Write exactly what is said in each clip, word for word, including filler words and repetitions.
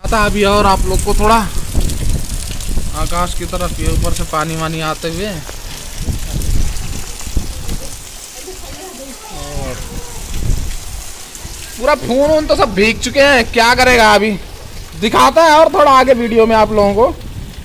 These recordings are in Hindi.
था अभी और आप लोग को थोड़ा आकाश की तरफ ये ऊपर से पानी वानी आते हुए और पूरा फोन वोन तो सब भीग चुके हैं। क्या करेगा अभी, दिखाता है और थोड़ा आगे वीडियो में आप लोगों को।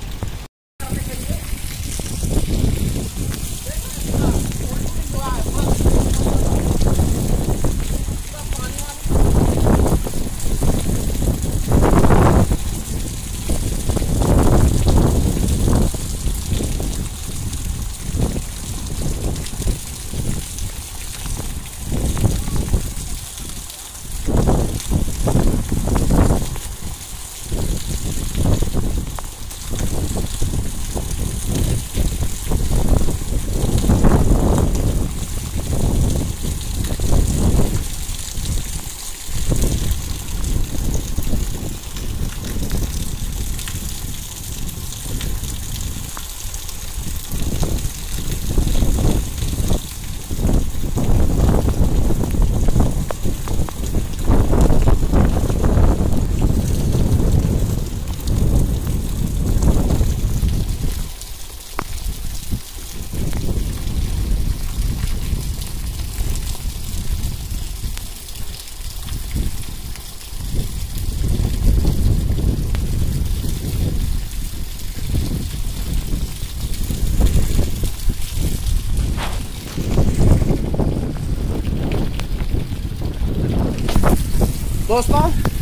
दोस्तों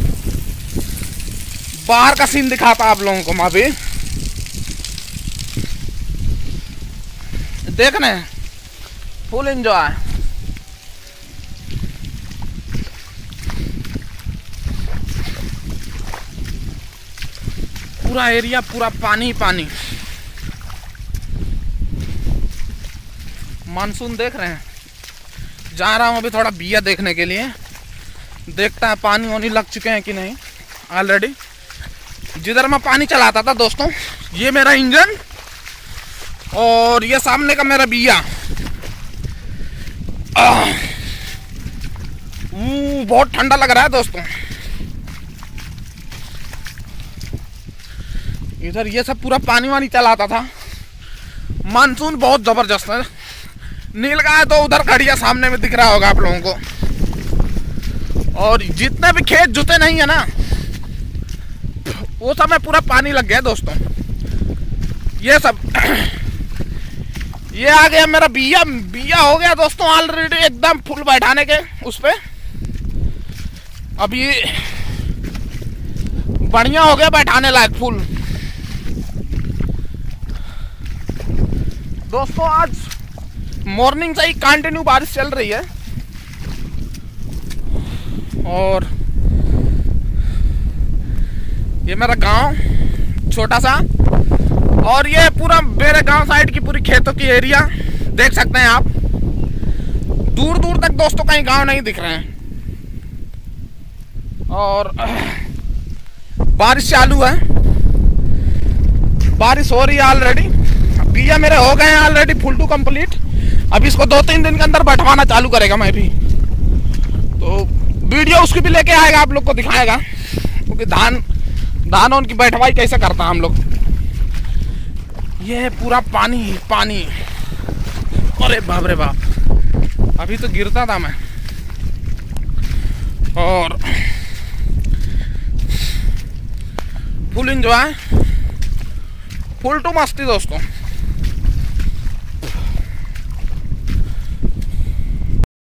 बाहर का सीन दिखाता आप लोगों को। मैं अभी देखने फुल एंजॉय। पूरा एरिया पूरा पानी पानी। मानसून देख रहे हैं। जा रहा हूं अभी थोड़ा बिया देखने के लिए, देखता है पानी वानी लग चुके हैं कि नहीं ऑलरेडी। जिधर मैं पानी चलाता था दोस्तों, ये मेरा इंजन और ये सामने का मेरा बिया। बहुत ठंडा लग रहा है दोस्तों। इधर ये सब पूरा पानी वानी चलाता था। मानसून बहुत जबरदस्त है। नीलगाय तो उधर खड़ी है, सामने में दिख रहा होगा आप लोगों को। और जितने भी खेत जुते नहीं है ना, वो सब में पूरा पानी लग गया दोस्तों। ये सब ये आ गया मेरा बिया। बिया हो गया दोस्तों ऑलरेडी एकदम फुल बैठाने के उस पे। अभी बढ़िया हो गया बैठाने लायक फुल। दोस्तों आज मॉर्निंग से ही कंटिन्यू बारिश चल रही है और ये मेरा गांव छोटा सा, और ये पूरा मेरे गांव साइड की पूरी खेतों की एरिया देख सकते हैं आप। दूर दूर तक दोस्तों कहीं गांव नहीं दिख रहे हैं। और बारिश चालू है, बारिश हो रही है ऑलरेडी। बिया मेरे हो गए हैं ऑलरेडी फुल टू कंप्लीट। अब इसको दो तीन दिन के अंदर बैठवाना चालू करेगा मैं भी, तो वीडियो उसकी भी लेके आएगा, आप लोग को दिखाएगा। क्योंकि धान धान उनकी बैठवाई कैसे करता हम लोग। ये है पूरा पानी पानी। अरे बाप रे बाप, अभी तो गिरता था मैं। और फुल एंजॉय, फुल टू मस्ती दोस्तों।